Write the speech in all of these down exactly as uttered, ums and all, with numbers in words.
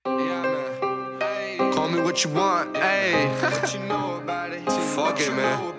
Yeah, man. Ay. Call me what you want, ayy. What you know about it? Fuck it, man.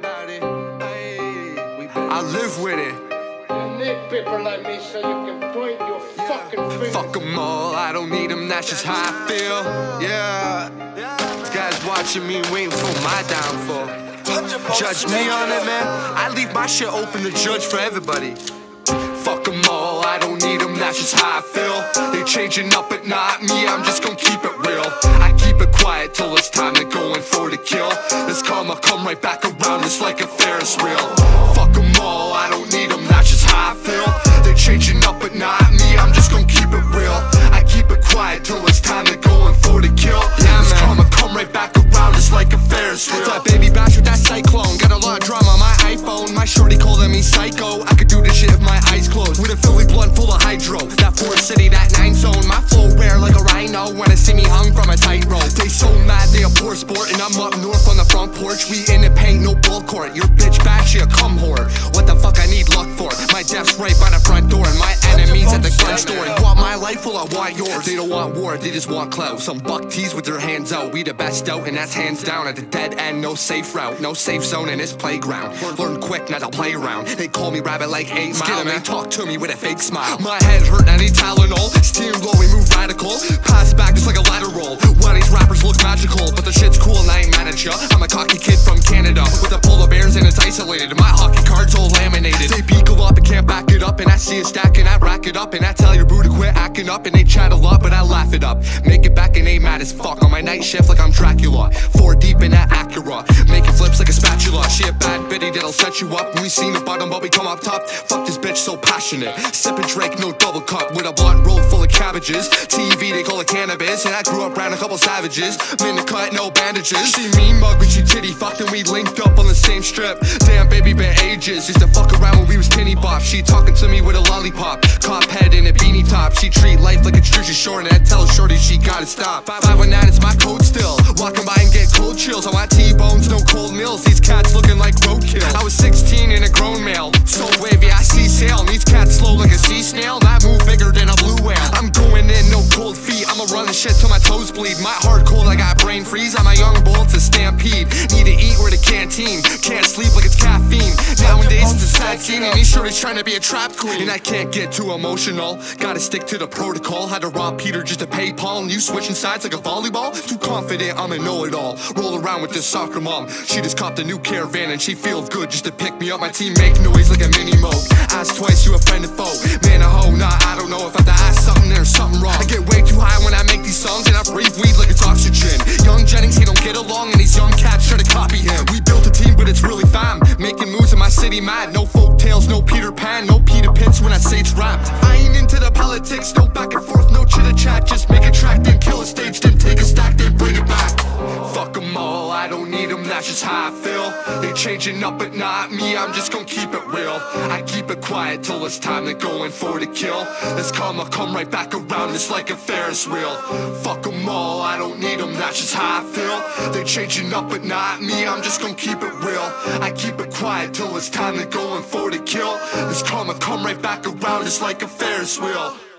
I live with it. You need people like me so you can point your yeah. fucking finger. Fuck them all, I don't need them, that's just how I feel. Yeah. Guys watching me waiting for my downfall. Judge me on it, man. I leave my shit open to judge for everybody. Fuck them all, I don't need them, that's just how I feel. They changing up but not me, I'm just gonna keep it real. I keep it quiet till it's time to go in for the kill. This karma come right back around, it's like a Ferris wheel. Fuck them all, I don't need them, that's just how I feel. They changing up but not me, I'm just gonna keep it real. I keep it quiet till it's time to go in for the kill. Yeah, this karma come right back around, it's like a Ferris wheel. That baby bash with that cyclone, got a lot of drama on my iPhone. My shorty calling me psycho, I could do this shit if my eyes closed. With a Philly blunt full of hydro, that Ford City, that nine zone. My flow rare like a rhino when I see me hung from a tightrope. They so mad they a poor sport, and I'm up north on the front porch. We in the paint, no ball court. Your bitch back, she a cum whore. What the fuck I need luck for? My death's right by the front door, and my enemies at the gun store. You want my life, well I want yours. They don't want war, they just want clout. Some buck tees with their hands out. We the best out, and that's hands down. At the dead end, no safe route, no safe zone in this playground. Learn quick, not to play around. They call me rabbit like eight mile. They talk to me with a fake smile. My head hurt, I need Tylenol. Steam low, we move radical. Pass back just like a lateral. Why these rappers look magical, but the shit's cool and I ain't mad at ya. I'm a cocky kid from Canada with a polar bears and it's isolated. My hockey cards all laminated. They beagle up and can't back it up, and I see it stacking, I rack it up, and I tell your boo to quit acting up, and they chat a lot, but I laugh it up. Make it back and they mad as fuck on my night shift like I'm Dracula. Four deep in that Acura, making flips like a spatula. She a bad bitty that'll set you up. We seen the bottom, but we come up top. Fuck this bitch so passionate. Sippin' Drake, no double cup, with a blunt roll full of cabbages. T V, they call it cannabis, and I grew up around a couple savages. In the cut, no bandages. She mean mug when she titty fucked, and we linked up on the same strip. Damn, baby, been ages. Used to fuck around when we was tinny bop. She talking to me with a lollipop, cop head in a beanie top. She treat life like a Jersey Shore, and I tell shorty she gotta stop. five one nine is my code still. Walking by and get cold chills. I want T-bones, no cold meals. These cats looking like roadkill. I was sixteen and a grown male, so wavy I see sail. And these cats slow like a sea snail, and I move bigger than a blue whale. I'm going in, no cold feet. I'ma run the shit till my toes bleed. My heart cold, I got brain freeze. I'm a young bull, it's a stampede. Need to eat, we're the canteen. Can't sleep like it's caffeine. Nowadays it's a sad scene, and these shorties trying to be a trap queen. And I can't get too emotional, gotta stick to the protocol. Had to rob Peter just to pay Paul, and you switching sides like a volleyball. Too confident, I'm a know-it-all. Roll around with this soccer mom. She just copped a new caravan, and she feels good just to pick me up. My team make noise like a mini moat. Ask twice, you a friend and foe. Man, a hoe, nah, I don't know if I have to ask something, there's something wrong. I get way too high when I make these songs, and I breathe weed like it's oxygen. Young Jennings, he don't get along, and these young cats try to copy him. We built a team, but it's really fam. Making moves in my city mad. No folk tales, no Peter Pan, no Peter Pitts when I say it's rapped. I ain't into the politics, no back and forth, no chitter chat. Just make a track, then kill a stage, then take a stack, then bring it back. Fuck them all, I don't need them, that's just how I feel. They changing up but not me, I'm just gonna keep it real. I keep it quiet till it's time to go in for the kill. This karma come right back around, it's like a Ferris wheel. Fuck them all, I don't need them, that's just how I feel. They changing up but not me, I'm just gonna keep it real. I keep it quiet till it's time to go in for the kill. This karma come right back around, it's like a Ferris wheel.